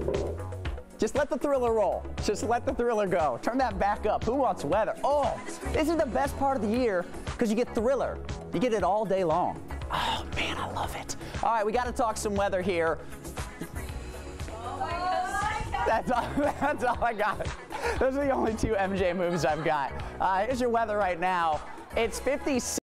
Just let the thriller roll. Just let the thriller go. Turn that back up. Who wants weather? Oh, this is the best part of the year because you get thriller. You get it all day long. Oh, man, I love it. All right, we got to talk some weather here. That's all I got. Those are the only two MJ moves I've got. Here's your weather right now. It's 56.